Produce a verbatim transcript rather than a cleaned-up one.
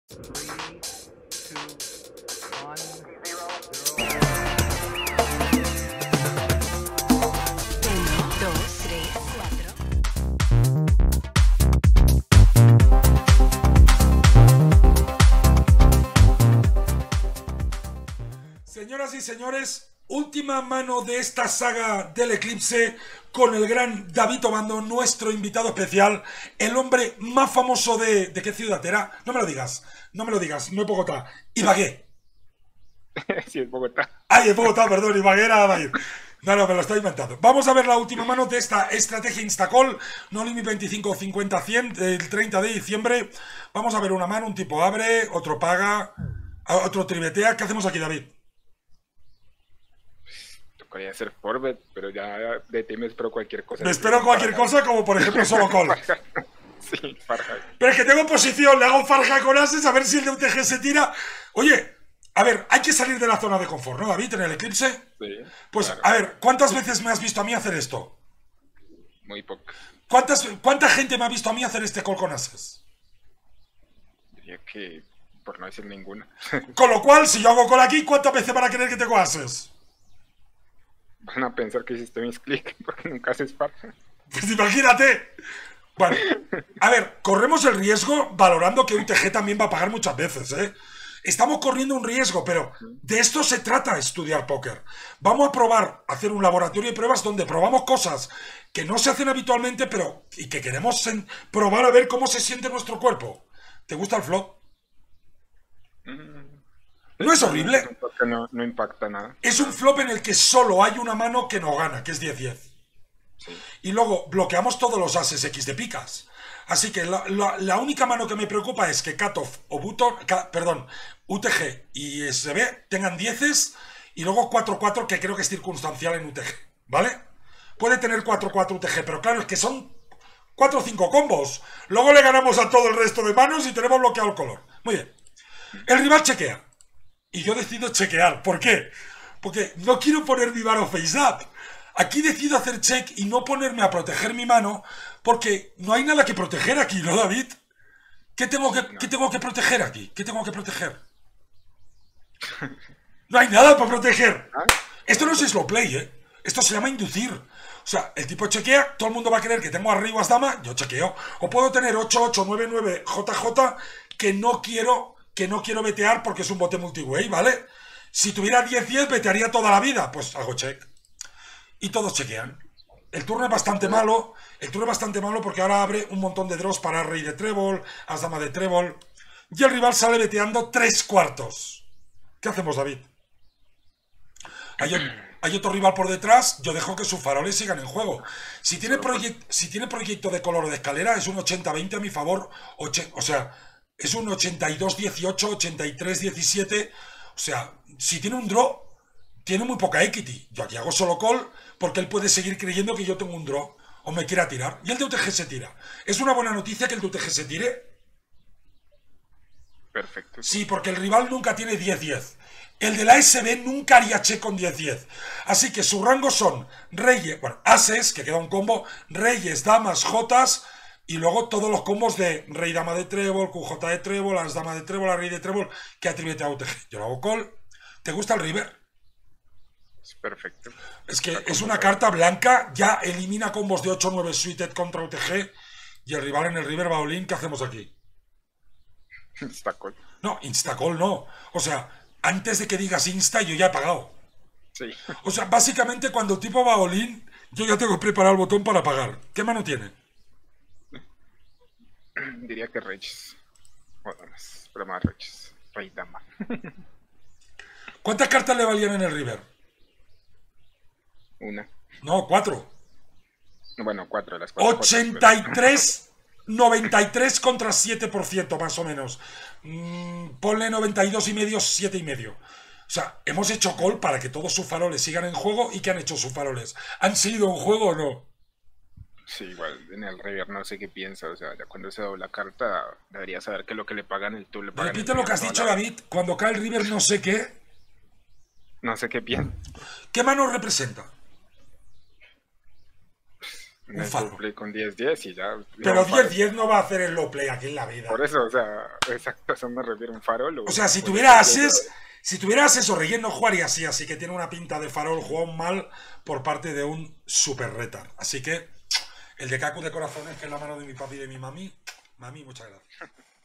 Señoras y señores, última mano de esta saga del eclipse con el gran David Obando, nuestro invitado especial, el hombre más famoso de... ¿De qué ciudad era? No me lo digas, no me lo digas, no es Bogotá. Ibagué. Sí, es Bogotá. Ay, es Bogotá, perdón, Ibagué era Bahía. No, no, me lo estoy inventando. Vamos a ver la última mano de esta estrategia Instacall, No Limit veinticinco, cincuenta, cien, el treinta de diciembre. Vamos a ver una mano, un tipo abre, otro paga, otro tribetea. ¿Qué hacemos aquí, David? Tocaría hacer Forbet, pero ya de ti me espero cualquier cosa. Me espero cualquier cosa, como por ejemplo solo call. Sí, Farja. Pero es que tengo posición, le hago Farja con ases a ver si el de U T G se tira. Oye, a ver, hay que salir de la zona de confort, ¿no, David? En el eclipse. Sí. Pues, claro. A ver, ¿cuántas veces me has visto a mí hacer esto? Muy poco. ¿Cuántas, ¿Cuánta gente me ha visto a mí hacer este call con ases? Diría que, por no decir ninguna. Con lo cual, si yo hago call aquí, ¿cuántas veces van a querer que tengo ases? Van a pensar que hiciste mis clics porque nunca haces Farja. Pues imagínate. Bueno, a ver, corremos el riesgo valorando que U T G también va a pagar muchas veces, ¿eh? Estamos corriendo un riesgo, pero de esto se trata estudiar póker. Vamos a probar, hacer un laboratorio de pruebas donde probamos cosas que no se hacen habitualmente, pero y que queremos probar a ver cómo se siente nuestro cuerpo. ¿Te gusta el flop? ¿No es horrible? No, no impacta nada. Es un flop en el que solo hay una mano que no gana, que es diez diez. Sí. Y luego bloqueamos todos los ases X de picas. Así que la, la, la única mano que me preocupa es que Cutoff o Button, perdón, U T G y S B tengan dieces y luego cuatro cuatro, que creo que es circunstancial en U T G, ¿vale? Puede tener cuatro cuatro U T G, pero claro, es que son cuatro o cinco combos. Luego le ganamos a todo el resto de manos y tenemos bloqueado el color. Muy bien. El rival chequea. Y yo decido chequear. ¿Por qué? Porque no quiero poner mi mano face up. Aquí decido hacer check y no ponerme a proteger mi mano porque no hay nada que proteger aquí, ¿no, David? ¿Qué tengo que, ¿qué tengo que proteger aquí? ¿Qué tengo que proteger? No hay nada para proteger. Esto no es slow play, ¿eh? Esto se llama inducir. O sea, el tipo chequea, todo el mundo va a creer que tengo arriba as dama, yo chequeo. O puedo tener ocho ocho, nueve nueve, J J que no quiero, que no quiero vetear porque es un bote multiway, ¿vale? Si tuviera diez diez, vetearía toda la vida. Pues hago check. Y todos chequean. El turno es bastante malo. El turno es bastante malo porque ahora abre un montón de draws para rey de trébol, as dama de trébol. Y el rival sale veteando tres cuartos. ¿Qué hacemos, David? Hay, hay otro rival por detrás. Yo dejo que sus faroles sigan en juego. Si tiene, proyect, si tiene proyecto de color de escalera, es un ochenta veinte a mi favor. Oche, o sea, es un ochenta y dos dieciocho, ochenta y tres diecisiete. O sea, si tiene un draw, tiene muy poca equity. Yo aquí hago solo call porque él puede seguir creyendo que yo tengo un draw o me quiera tirar. Y el de U T G se tira. ¿Es una buena noticia que el de U T G se tire? Perfecto. Sí, porque el rival nunca tiene diez diez. El de la S B nunca haría check con diez diez. Así que su rango son reyes, bueno, ases, que queda un combo, reyes, damas, jotas, y luego todos los combos de rey, dama de trébol, Q J de trébol, as dama de trébol, rey de trébol, que atribuye a U T G. Yo lo hago call. ¿Te gusta el river? Perfecto. Es que es una carta blanca, ya elimina combos de ocho nueve suited contra U T G y el rival en el river va all in. ¿Qué hacemos aquí? Instacall. No, instacall no. O sea, antes de que digas insta yo ya he pagado. Sí. O sea, básicamente cuando el tipo va all in, yo ya tengo preparado el botón para pagar. ¿Qué mano tiene? Diría que reyes. O damas, pero más reyes. Rey, dama. ¿Cuántas cartas le valían en el river? Una. No, cuatro. Bueno, cuatro de las cuatro. ochenta y tres, noventa y tres contra siete por ciento más o menos. Mm, ponle noventa y dos y medio, siete y medio. O sea, hemos hecho call para que todos sus faroles sigan en juego. ¿Y qué han hecho sus faroles? ¿Han seguido en juego o no? Sí, igual en el river no sé qué piensa. O sea, ya cuando se dobla carta debería saber que lo que le pagan el tú le pagan. Repite lo que has dicho, David. Cuando cae el river no sé qué. No sé qué piensa. ¿Qué mano representa? En el low play con diez diez y ya. Pero diez diez no va a hacer el low play aquí en la vida. Por eso, o sea, exacto, eso me refiero a un farol. O, o sea, si tuviera ases, si tuviera ases o Regen no jugaría así, así que tiene una pinta de farol jugado mal por parte de un super retard. Así que el de Kaku de corazones, que es la mano de mi papi y de mi mami, mami, muchas gracias.